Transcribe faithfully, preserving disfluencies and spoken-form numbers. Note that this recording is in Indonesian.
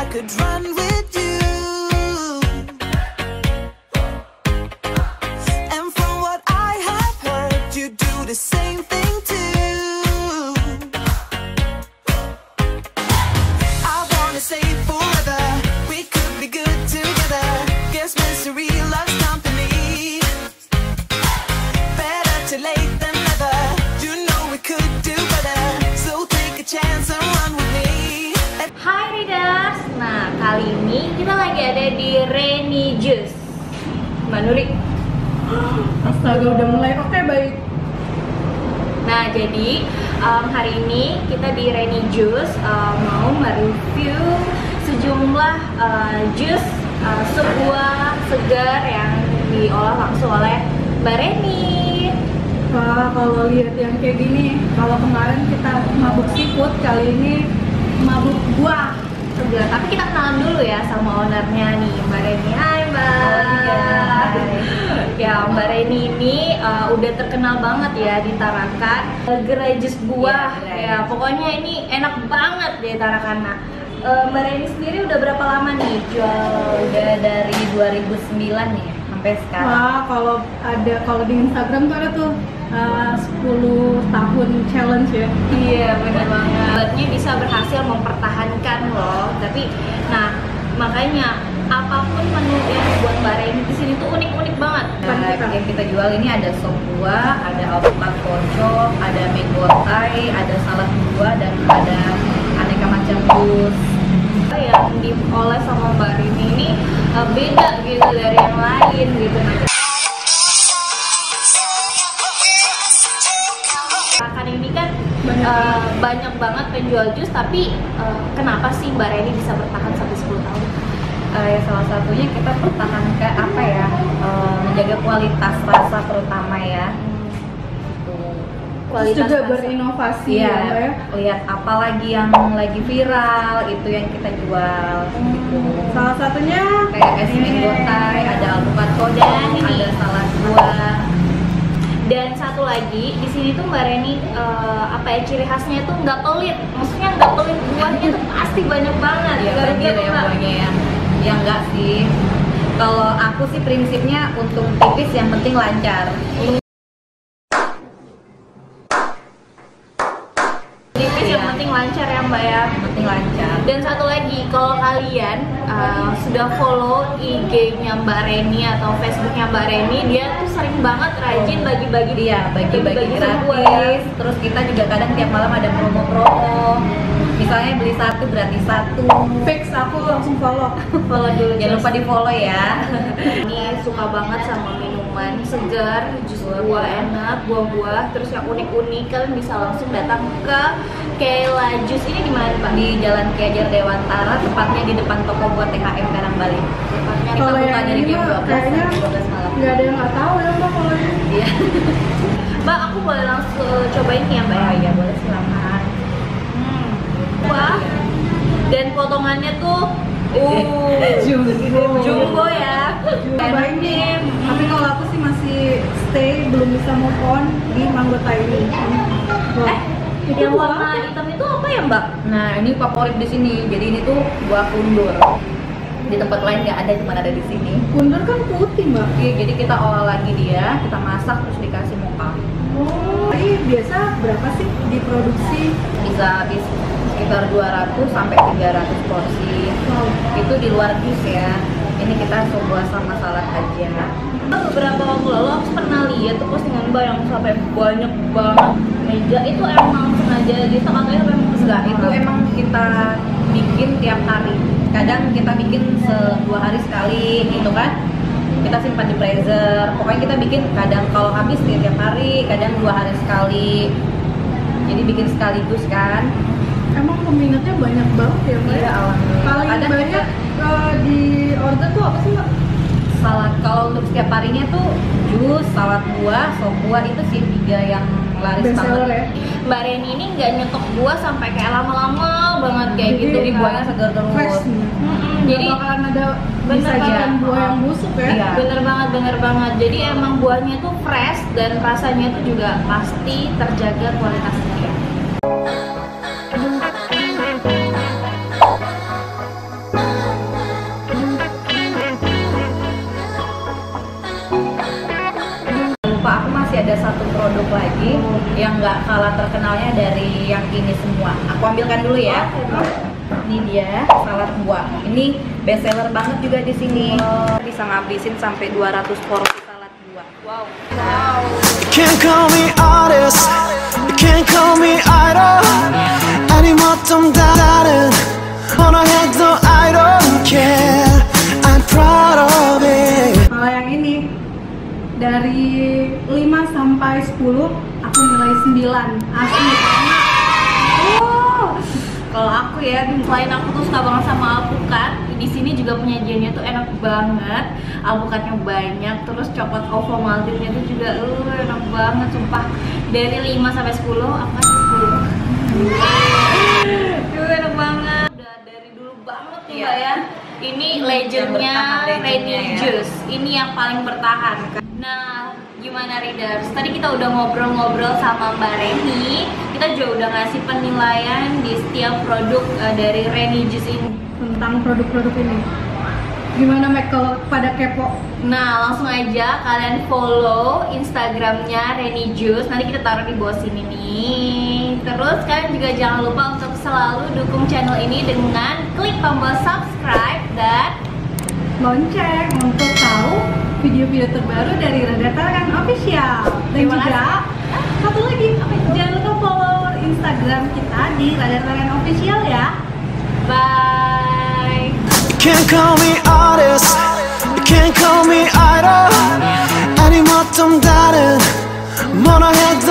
could run with you. And from what I have heard, you do the same thing too. I wanna say forever, we could be good together. Guess mystery loves company. Better too late than never. You know we could do better. So take a chance and run with me. Hai Readers, nah kali ini kita lagi ada di Reni Juice. Mbak Nuri. Astaga, udah mulai. Oke, baik. Nah jadi um, hari ini kita di Reni Juice um, mau mereview sejumlah uh, jus uh, sebuah segar yang diolah langsung oleh Mbak Reni. Wah, kalau lihat yang kayak gini, kalau kemarin kita mabuk seafood, kali ini mabuk buah Segar. Tapi kita kenalan dulu ya sama ownernya nih, Mbak Reni. Hai Mbak. Oh, iya. Ya Mbak Reni ini uh, udah terkenal banget ya di Tarakan. Uh, gerai jus buah. Ya, ya pokoknya ini enak banget di Tarakan. Nah, uh, Mbak Reni sendiri udah berapa lama nih jual? Udah dari dua ribu sembilan nih sampai sekarang. Wah, kalau ada kalau di Instagram tuh ada tuh uh, sepuluh tahun challenge ya. Iya benar banget. Buatnya bisa berhasil mempertahankan loh. Tapi, nah makanya apapun menu yang buat Mbak Reni di sini tuh unik-unik banget. Nah, yang kita jual ini ada sop buah, ada alpukat kocok, ada mango thai, ada salad buah, dan ada aneka macam jus. Yang diolah sama Mbak Reni ini uh, beda gitu dari yang lain gitu. Nah, ini kan Banyak. uh, banyak banget penjual jus, tapi uh, kenapa sih Mbak Reni bisa bertahan sampai sepuluh tahun? Uh, ya salah satunya kita pertahankan apa ya, uh, menjaga kualitas rasa terutama ya. Terus juga berinovasi Iya, ya, Mbak ya. lihat apa lagi yang lagi viral itu yang kita jual gitu. Salah satunya Kayak es mango thai, ada alpukat kocok, ada salad buah. Dan satu lagi di sini tuh Mbak Reni uh, apa ya, ciri khasnya tuh nggak pelit. Maksudnya nggak pelit, buahnya tuh pasti banyak banget. Ya Nggak banjir gitu, ya Mbak. buahnya ya. Ya enggak sih. Kalau aku sih prinsipnya untuk tipis yang penting lancar. Tipis yang Iya. penting lancar ya Mbak ya. Yang penting lancar. Dan satu lagi, kalau kalian uh, sudah follow I G-nya Mbak Reni atau Facebook-nya Mbak Reni, dia tuh sering banget rajin bagi-bagi Dia bagi-bagi sebuah. gratis. Terus kita juga kadang tiap malam ada promo-promo. Misalnya beli satu gratis satu. fix aku langsung follow. Follow dulu. Jangan lupa di follow ya. Ini suka banget sama minuman segar, jus buah enak, buah-buah, terus yang unik-unik. Kalian bisa langsung datang ke Kela Jus. Ini di mana Pak? Di Jalan Ki Hajar Dewantara, tepatnya di depan toko buah T H M Karang Bali. Tepatnya Kita Kalau buka yang dari ini jam mah dua belas kayaknya sampai dua belas malam. nggak ada yang nggak tahu ya Mbak kalau ini. Iya. Mbak, aku boleh langsung cobain nih ya Mbak? Oh iya, boleh silakan. Hmm. Wah, dan potongannya tuh uh, Jumbo. jumbo ya. Cobain nih. Tapi kalau aku sih masih stay, belum bisa move on di mango thai ini. Eh, yang warna hitam itu apa ya Mbak? Nah, ini favorit di sini. Jadi ini tuh buah kundur. Di tempat lain nggak ada, cuma ada di sini. Kundur kan putih Mbak. Iya, jadi kita olah lagi dia, kita masak terus dikasih mocha. Oh, ini biasa berapa sih diproduksi? Bisa habis sekitar dua ratus sampai tiga ratus porsi. Wow. Itu di luar jus ya. Ini kita coba sama salad aja. Beberapa waktu lalu aku pernah lihat tuh postingan Mbak yang sampai banyak banget meja. Itu emang sengaja gitu atau itu memang Enggak, itu emang kita bikin tiap hari. Kadang kita bikin se dua hari sekali gitu kan. Kita simpan di freezer. Pokoknya kita bikin kadang kalau habis ya tiap hari, kadang dua hari sekali. Jadi bikin sekaligus kan. Emang peminatnya banyak banget ya Mbak? Iya, alhamdulillah. Paling Kadang banyak kita- uh, di order tuh apa sih Mbak? salad, kalau untuk setiap harinya tuh jus, salad buah, sop buah itu sih tiga yang laris Best seller banget. ya? Mbak Reni ini nggak nyetok buah sampai kayak lama-lama banget kayak Jadi, gitu. Jadi buahnya segar terus. Fresh nih. Mm-mm, Jadi jadi bakalan ada bener disajikan banget. buah yang busuk ya? Iya. bener banget, bener banget. Jadi emang buahnya tuh fresh dan rasanya tuh juga pasti terjaga kualitasnya ya. ada satu produk lagi yang nggak kalah terkenalnya dari yang ini semua. Aku ambilkan dulu ya. Ini dia salad buah. Ini best seller banget juga di sini. Bisa ngabisin sampai dua ratus porsi salad buah. Wow. Wow. Can't call me artist, you can't call me idol. 아니 뭐 좀 다른 뭐라 해도 I don't care. I'm proud of it. Kalau yang ini dari lima sampai sepuluh aku nilai sembilan. Asli. Oh, kalau aku ya, selain aku tuh suka banget sama alpukat, di sini juga penyajiannya tuh enak banget. Alpukatnya banyak, terus coklat ovo maltinnya tuh juga uh, enak banget, sumpah. Dari lima sampai sepuluh, aku kasih sepuluh. Duh, enak banget. Udah dari dulu banget tuh, Iya. Mbak ya. Ini legendnya bertahan, Reni legendnya ya. Juice. Ini yang paling bertahan. Nah, gimana Readers? Tadi kita udah ngobrol-ngobrol sama Mbak Reni. Kita juga udah ngasih penilaian di setiap produk uh, dari Reni Juice ini. Tentang produk-produk ini. Gimana Mek kalau pada kepo? Nah, langsung aja kalian follow Instagramnya Reni Juice. Nanti kita taruh di bawah sini nih. Terus kalian juga jangan lupa untuk selalu dukung channel ini dengan klik tombol subscribe dan Lonceng untuk tahu video-video terbaru dari Radar Tarangan Official. Dan Terima juga satu lagi, jangan lupa follow Instagram kita di Radar Tarangan Official ya. bye. Can't call me artist, you can't call me idol. 아니 뭐 좀 다른 뭐라 해도